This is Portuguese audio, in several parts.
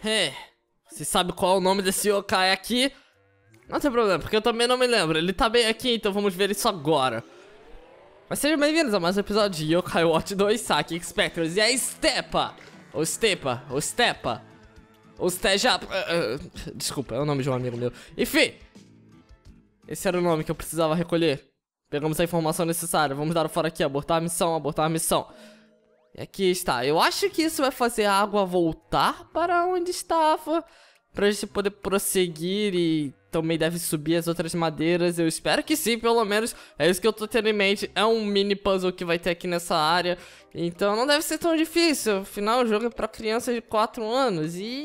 É, você sabe qual é o nome desse yokai aqui? Não tem problema, porque eu também não me lembro. Ele tá bem aqui, então vamos ver isso agora. Mas sejam bem-vindos a mais um episódio de Yokai Watch 2 Saki Spectres. E a Stepa, ou Stepa, ou Stepa, ou Steja... desculpa, é o nome de um amigo meu. Enfim, esse era o nome que eu precisava recolher. Pegamos a informação necessária, vamos dar o fora aqui, abortar a missão, abortar a missão. E aqui está, eu acho que isso vai fazer a água voltar para onde estava, pra gente poder prosseguir e também deve subir as outras madeiras. Eu espero que sim, pelo menos é isso que eu tô tendo em mente. É um mini puzzle que vai ter aqui nessa área, então não deve ser tão difícil. Afinal, o jogo é pra crianças de 4 anos e...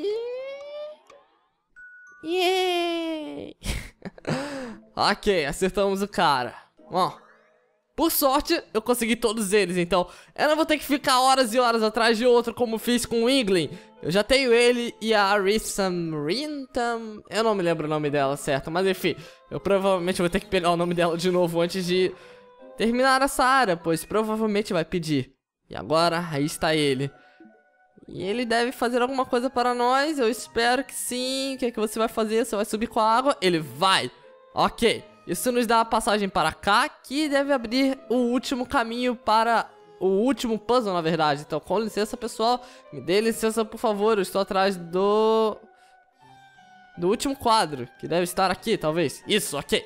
Yay! Ok, acertamos o cara. Bom, por sorte, eu consegui todos eles, então eu não vou ter que ficar horas e horas atrás de outro como fiz com o Iglin. Eu já tenho ele e a Arissam Rintam. Eu não me lembro o nome dela, certo? Mas enfim, eu provavelmente vou ter que pegar o nome dela de novo antes de terminar essa área, pois provavelmente vai pedir. E agora, aí está ele. E ele deve fazer alguma coisa para nós, eu espero que sim. O que é que você vai fazer? Você vai subir com a água? Ele vai! Ok. Isso nos dá a passagem para cá, que deve abrir o último caminho para o último puzzle, na verdade. Então, com licença, pessoal. Me dê licença, por favor. Eu estou atrás do último quadro, que deve estar aqui, talvez. Isso, ok.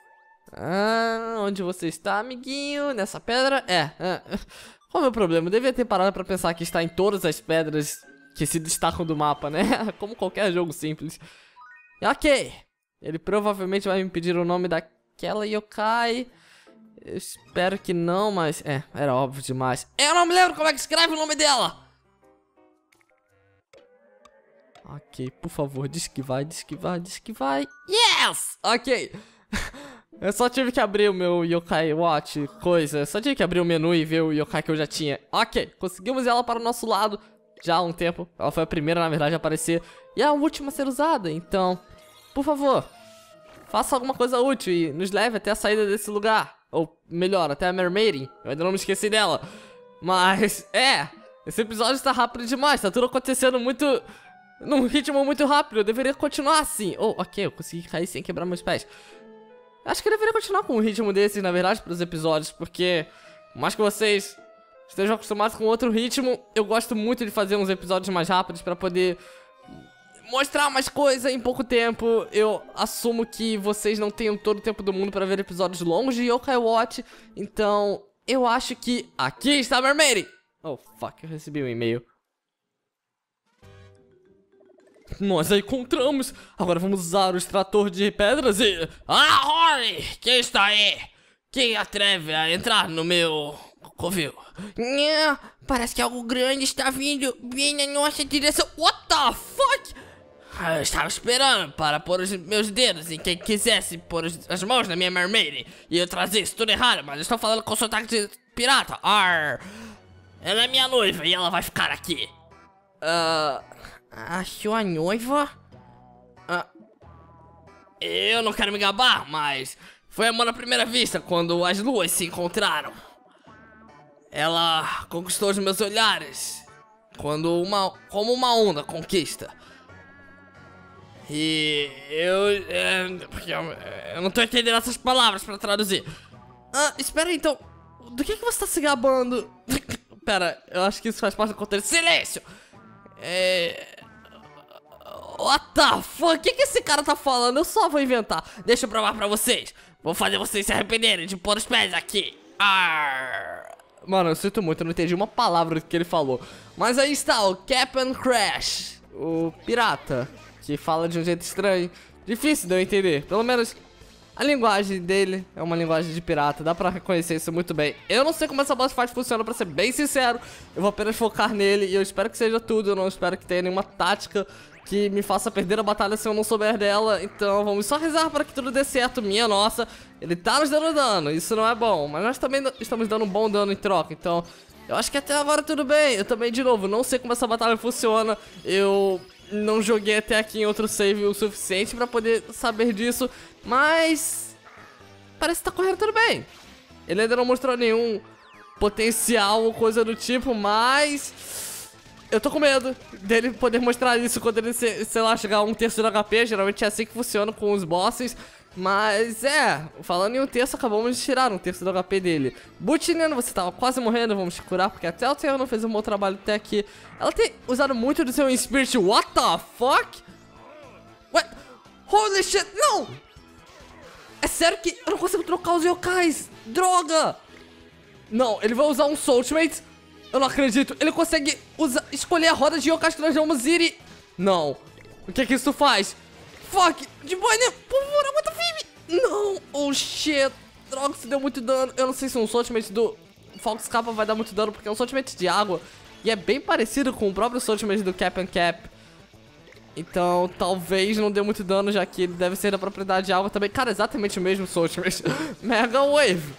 Onde você está, amiguinho? Nessa pedra? Qual é o meu problema? Eu devia ter parado para pensar que está em todas as pedras que se destacam do mapa, né? Como qualquer jogo simples. Ok. Ele provavelmente vai me pedir o nome daquela yokai. Eu espero que não, mas... era óbvio demais. Eu não me lembro como é que escreve o nome dela. Ok, por favor, diz que vai, diz que vai, diz que vai. Yes! Ok. Eu só tive que abrir o meu Yokai Watch, coisa. Eu só tive que abrir o menu e ver o yokai que eu já tinha. Ok, conseguimos ela para o nosso lado já há um tempo. Ela foi a primeira, na verdade, a aparecer. E a última a ser usada, então... Por favor, faça alguma coisa útil e nos leve até a saída desse lugar. Ou melhor, até a Mermaiding. Eu ainda não me esqueci dela. Mas, esse episódio está rápido demais. Tá tudo acontecendo muito... num ritmo muito rápido. Eu deveria continuar assim. Ok, eu consegui cair sem quebrar meus pés. Acho que eu deveria continuar com um ritmo desses, na verdade, para os episódios. Porque, por mais que vocês estejam acostumados com outro ritmo, eu gosto muito de fazer uns episódios mais rápidos para poder... mostrar mais coisa em pouco tempo. Eu assumo que vocês não tenham todo o tempo do mundo para ver episódios longos de Yokai Watch. Então, eu acho que... aqui está a Mermaiding! Oh, fuck, eu recebi um e-mail. Nós a encontramos. Agora vamos usar o extrator de pedras e... Rory! Quem está aí? Quem atreve a entrar no meu... covil? Parece que algo grande está vindo bem na nossa direção. What the fuck? Eu estava esperando para pôr os meus dedos em quem quisesse pôr as mãos na minha Mermaid. E eu trazer isso tudo errado, mas eu estou falando com sotaque de pirata. Ela é minha noiva e ela vai ficar aqui. A sua noiva? Eu não quero me gabar, mas foi amor à primeira vista quando as luas se encontraram. Ela conquistou os meus olhares como uma onda conquista. E eu não tô entendendo essas palavras pra traduzir. Espera aí, então. Do que você tá se gabando? Pera, eu acho que isso faz parte do contexto. Silêncio! What the fuck? O que esse cara tá falando? Eu só vou inventar. Deixa eu provar pra vocês. Vou fazer vocês se arrependerem de pôr os pés aqui. Mano, eu sinto muito, eu não entendi uma palavra que ele falou. Mas aí está o Captain Crash, o pirata, que fala de um jeito estranho. Difícil de eu entender. Pelo menos a linguagem dele é uma linguagem de pirata. Dá pra reconhecer isso muito bem. Eu não sei como essa boss fight funciona, pra ser bem sincero. Eu vou apenas focar nele e eu espero que seja tudo. Eu não espero que tenha nenhuma tática que me faça perder a batalha se eu não souber dela. Então vamos só rezar para que tudo dê certo. Minha nossa, ele tá nos dando dano, isso não é bom. Mas nós também estamos dando um bom dano em troca. Então eu acho que até agora tudo bem. Eu também, de novo, não sei como essa batalha funciona. Eu não joguei até aqui em outro save o suficiente pra poder saber disso. Mas parece que tá correndo tudo bem. Ele ainda não mostrou nenhum potencial ou coisa do tipo, mas eu tô com medo dele poder mostrar isso quando ele, sei lá, chegar a 1/3 do HP. Geralmente é assim que funciona com os bosses. Mas falando em 1/3, acabamos de tirar 1/3 do HP dele. Butinian, você tava quase morrendo, vamos te curar, porque a Telltale não fez um bom trabalho até aqui. Ela tem usado muito do seu Spirit. What the fuck? What? Holy shit, não! É sério que eu não consigo trocar os yokais? Droga! Não, ele vai usar um Soulmate. Eu não acredito. Ele consegue escolher a roda de yokais que nós vamos ir e... Não. O que isso faz? Fuck! De boa, né? Por favor, aguenta firme! Não! Oh, shit! Droga, isso deu muito dano. Eu não sei se um Soulmate do Fox Kappa vai dar muito dano, porque é um Soulmate de água. E é bem parecido com o próprio Soulmate do Cap and Cap. Então, talvez não dê muito dano, já que ele deve ser da propriedade de água também. Cara, exatamente o mesmo Soulmate. Mega Wave.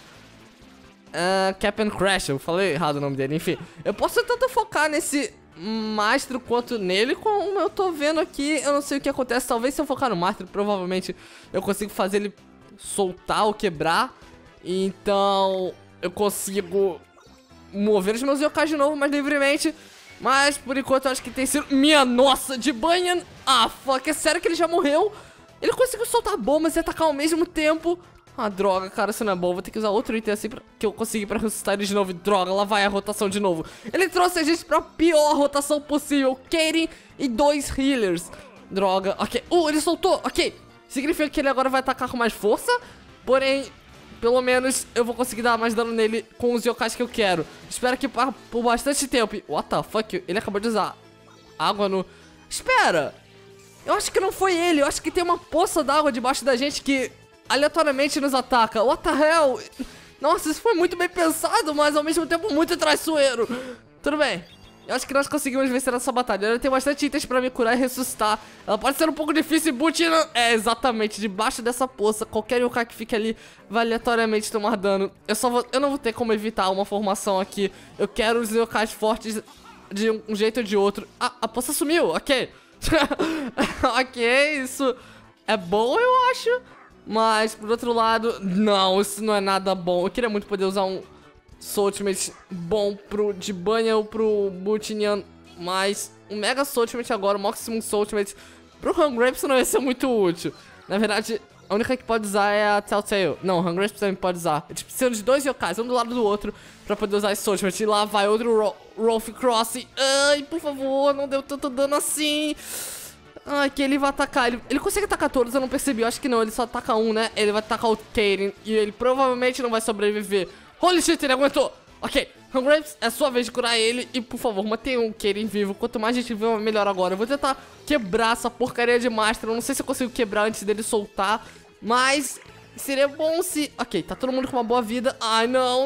Cap and Crash, eu falei errado o nome dele. Enfim, eu posso tanto focar nesse Mastro quanto nele, como eu tô vendo aqui. Eu não sei o que acontece. Talvez se eu focar no Mastro, provavelmente eu consigo fazer ele soltar ou quebrar. Então eu consigo mover os meus yokais de novo mais livremente. Mas por enquanto eu acho que tem sido... Minha nossa, de Banyan. Ah, fuck, é sério que ele já morreu? Ele conseguiu soltar bombas e atacar ao mesmo tempo. Ah, droga, cara, isso não é bom. Vou ter que usar outro item assim que eu consegui pra ressuscitar ele de novo. Droga, lá vai a rotação de novo. Ele trouxe a gente pra pior rotação possível. Kaden e 2 healers. Droga, ok. Ele soltou, ok. Significa que ele agora vai atacar com mais força. Porém, pelo menos eu vou conseguir dar mais dano nele com os yokais que eu quero. Espero que por bastante tempo. What the fuck? Ele acabou de usar água no... Espera. Eu acho que não foi ele. Eu acho que tem uma poça d'água debaixo da gente que... aleatoriamente nos ataca. What the hell? Nossa, isso foi muito bem pensado, mas ao mesmo tempo muito traiçoeiro. Tudo bem. Eu acho que nós conseguimos vencer essa batalha. Ela tem bastante itens pra me curar e ressuscitar. Ela pode ser um pouco difícil e Butinian... exatamente, debaixo dessa poça. Qualquer yokai que fique ali vai aleatoriamente tomar dano. Eu não vou ter como evitar uma formação aqui. Eu quero os yokais fortes de um jeito ou de outro. Ah, a poça sumiu, ok. Ok, isso é bom, eu acho. Mas, por outro lado, não, isso não é nada bom. Eu queria muito poder usar um Soulmate bom pro Jibanyan ou pro Butinian. Mas um Mega Soulmate agora, o Maximum Soulmate pro Hungrypes não ia ser muito útil. Na verdade, a única que pode usar é a Telltale. Não, o Hungrypes também pode usar. A gente precisa de 2 yokais, um do lado do outro, pra poder usar esse Soulmate. E lá vai outro Rolf Cross. Ai, por favor, não deu tanto dano assim. Ai, que ele vai atacar. Ele consegue atacar todos, eu não percebi. Eu acho que não, ele só ataca um, né? Ele vai atacar o Kaden e ele provavelmente não vai sobreviver. Holy shit, ele aguentou. Ok, Hungrypes, é sua vez de curar ele. E por favor, mantenha o Kaden vivo. Quanto mais gente viva, melhor agora. Eu vou tentar quebrar essa porcaria de Master. Eu não sei se eu consigo quebrar antes dele soltar, mas seria bom se... Ok, tá todo mundo com uma boa vida. Ai, não.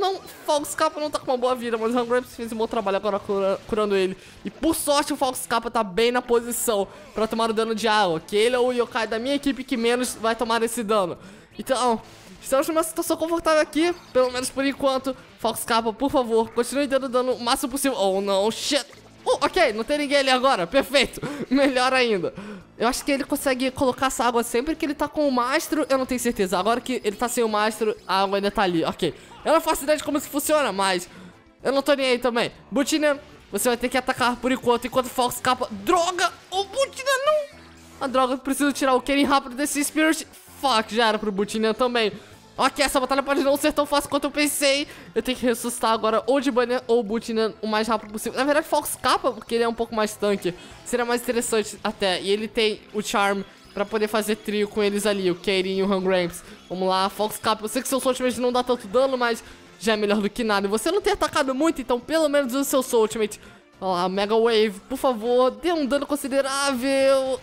Fox Kappa não tá com uma boa vida, mas o Hungrypes fez um bom trabalho agora curando ele. E por sorte o Fox Kappa tá bem na posição pra tomar o dano de água, que ele é o yokai da minha equipe que menos vai tomar esse dano. Então, estamos numa situação confortável aqui, pelo menos por enquanto. Fox Kappa, por favor, continue dando dano o máximo possível. Oh, não, shit. Ok, não tem ninguém ali agora, perfeito. Melhor ainda. Eu acho que ele consegue colocar essa água sempre que ele tá com o Mastro. Eu não tenho certeza, agora que ele tá sem o Mastro, a água ainda tá ali, ok. Eu não faço ideia de como isso funciona, mas eu não tô nem aí também. Butinian, você vai ter que atacar por enquanto Fox Kappa... Droga! Butinian, não! A droga, eu preciso tirar o Kaden rápido desse Spirit. Fuck, já era pro Butinian também. Ok, essa batalha pode não ser tão fácil quanto eu pensei. Eu tenho que ressuscitar agora ou Jibanyan ou Butinian o mais rápido possível. Na verdade, Fox Kappa, porque ele é um pouco mais tanque, seria mais interessante até. E ele tem o Charm pra poder fazer trio com eles ali, o Kaden e o Hungrypes. Vamos lá, Fox Kappa. Eu sei que seu Soulmate não dá tanto dano, mas já é melhor do que nada. E você não tem atacado muito, então pelo menos use o seu Soulmate. Olha lá, Mega Wave, por favor, dê um dano considerável.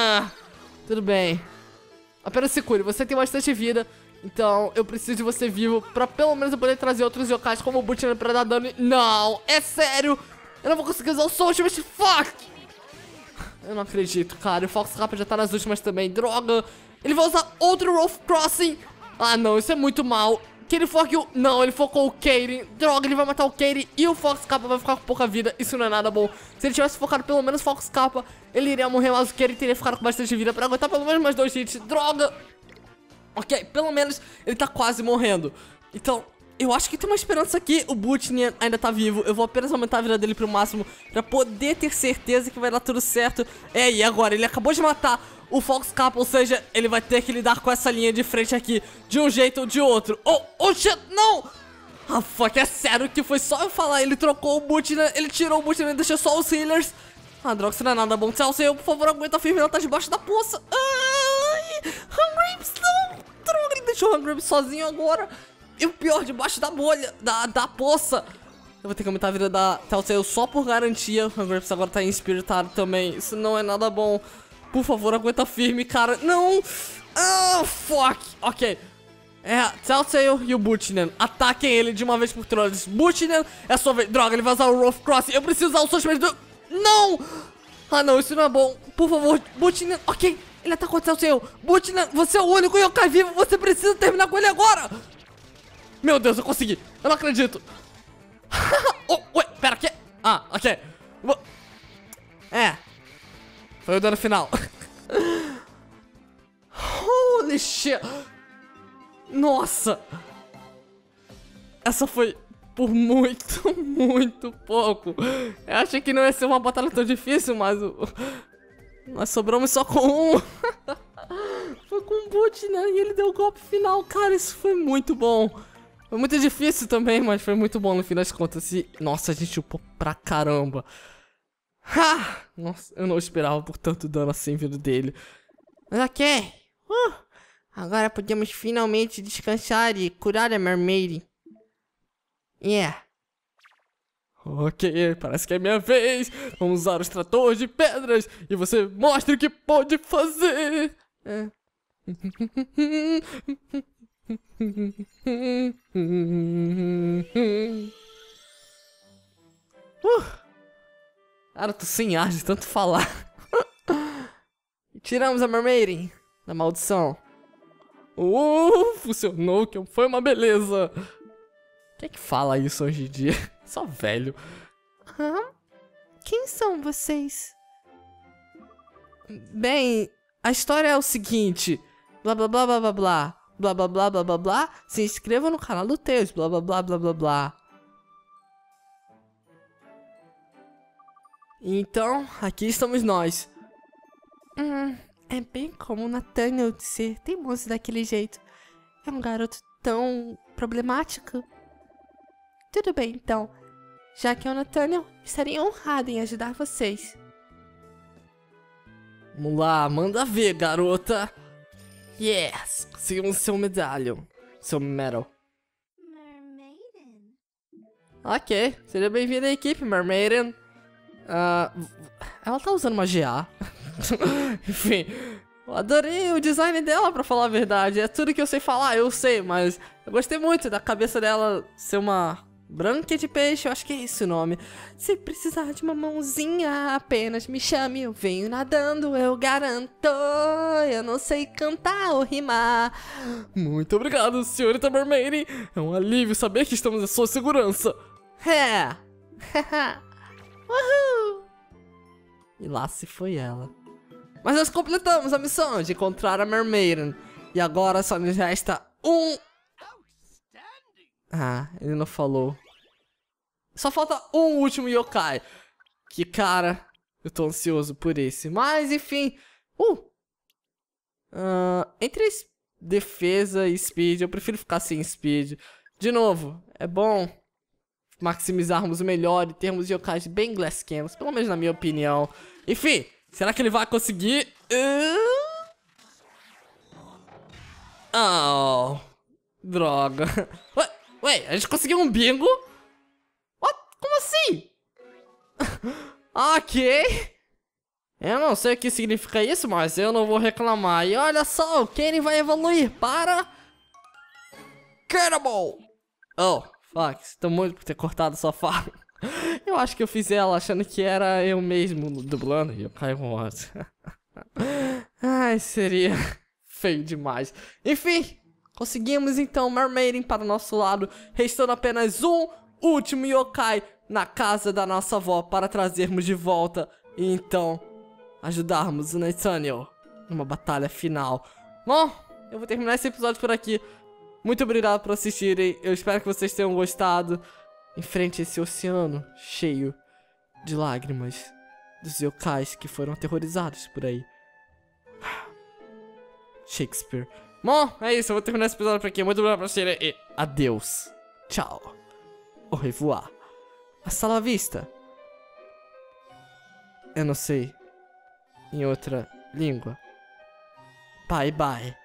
Tudo bem. Apenas se cure, você tem bastante vida. Então, eu preciso de você vivo pra pelo menos eu poder trazer outros yokais como o Butinian pra dar dano. Não, é sério. Eu não vou conseguir usar o Soulmate, fuck. Eu não acredito, cara. O Fox Kappa já tá nas últimas também, droga. Ele vai usar outro Rolf Crossing. Ah, não, isso é muito mal. Que ele foque Não, ele focou o Kaden. Droga, ele vai matar o Kaden e o Fox Kappa vai ficar com pouca vida. Isso não é nada bom. Se ele tivesse focado pelo menos Fox Kappa, ele iria morrer, mas o Kaden teria ficado com bastante vida pra aguentar pelo menos mais 2 hits. Droga. Ok, pelo menos ele tá quase morrendo. Então, eu acho que tem uma esperança aqui. O Butnian ainda tá vivo. Eu vou apenas aumentar a vida dele pro máximo pra poder ter certeza que vai dar tudo certo. E agora? Ele acabou de matar o Fox Cap, ou seja, ele vai ter que lidar com essa linha de frente aqui de um jeito ou de outro. Oh, shit, não! Ah, fuck, é sério que foi só eu falar. Ele trocou o Butnian, ele tirou o Butnian e deixou só os healers. Ah, droga, isso não é nada bom. Celso, por favor, aguenta firme, ela tá debaixo da poça. Ai, Hungryps, não! Droga, ele deixou o Hungryps sozinho agora. E o pior, debaixo da bolha, da poça. Eu vou ter que aumentar a vida da Telltale só por garantia. O Hungryps agora tá inspiritado também. Isso não é nada bom. Por favor, aguenta firme, cara. Não! Ah, fuck! Ok. Telltale e o Butnian. Ataquem ele de uma vez por todas. Butnian, é a sua vez. Droga, ele vai usar o Rough Crossing. Eu preciso usar o Social do... Não! Ah, não, isso não é bom. Por favor, Butnian. Ok, ele atacou o Telltale. Butnian, você é o único yokai vivo. Você precisa terminar com ele agora. Meu Deus, eu consegui. Eu não acredito. Ué, pera, que? Ah, ok. Foi o dano final. Holy shit. Nossa. Essa foi por muito, muito pouco. Eu achei que não ia ser uma batalha tão difícil, mas nós sobramos só com um. Foi com o Butnian e ele deu o golpe final. Cara, isso foi muito bom. Foi muito difícil também, mas foi muito bom no fim das contas. Nossa, a gente upou pra caramba. Nossa, eu não esperava por tanto dano assim vindo dele. Mas ok. Agora podemos finalmente descansar e curar a Mermaid. Ok, parece que é minha vez. Vamos usar o extrator de pedras e você mostra o que pode fazer. Cara, eu tô sem ar de tanto falar. Tiramos a Mermaid da maldição. Funcionou, que foi uma beleza. Quem é que fala isso hoje em dia? Só velho. Quem são vocês? Bem, a história é o seguinte. Blá blá blá blá blá blá. Blá blá blá blá blá blá. Se inscreva no canal do Tails. Blá blá blá blá blá blá. Então, aqui estamos nós. É bem como o Nathaniel de ser teimoso daquele jeito. É um garoto tão problemático. Tudo bem, então. Já que é o Nathaniel, estaria honrado em ajudar vocês. Vamos lá, manda ver, garota. Yes, conseguimos seu medalhão. Seu medal. Ok, seja bem-vinda à equipe, Mermaiden. Ela tá usando uma GA. Enfim, eu adorei o design dela, pra falar a verdade. É tudo que eu sei falar, eu sei, mas eu gostei muito da cabeça dela ser uma branca de peixe, eu acho que é esse o nome. Se precisar de uma mãozinha, apenas me chame, eu venho nadando, eu garanto. Eu não sei cantar ou rimar. Muito obrigado, senhorita Mermaid. É um alívio saber que estamos à sua segurança. Uhul. E lá se foi ela. Mas nós completamos a missão de encontrar a Mermaiden. E agora só nos resta um... ele não falou. Só falta um último yokai. Que, cara, eu tô ansioso por esse. Mas, enfim. Entre defesa e speed, eu prefiro ficar sem speed. De novo, é bom maximizarmos o melhor e termos yokais bem glass cannons, pelo menos na minha opinião. Enfim, será que ele vai conseguir? Droga. Ué, a gente conseguiu um bingo? What? Como assim? Ok. Eu não sei o que significa isso, mas eu não vou reclamar. E olha só, o Kenny vai evoluir para... Cannibal! Fuck, sinto muito por ter cortado sua fala. Eu acho que eu fiz ela achando que era eu mesmo dublando e eu caio morto. Ai, seria feio demais. Enfim, conseguimos então Mermaiden para o nosso lado, restando apenas um último yokai na casa da nossa avó para trazermos de volta e então ajudarmos o Nathaniel numa batalha final. Bom, eu vou terminar esse episódio por aqui. Muito obrigado por assistirem. Eu espero que vocês tenham gostado. Enfrente esse oceano cheio de lágrimas dos yokais que foram aterrorizados por aí. Shakespeare. Bom, é isso. Eu vou terminar esse episódio por aqui. Muito obrigado por assistirem e adeus. Tchau. Au revoir. Hasta la vista. Eu não sei. Em outra língua. Bye bye.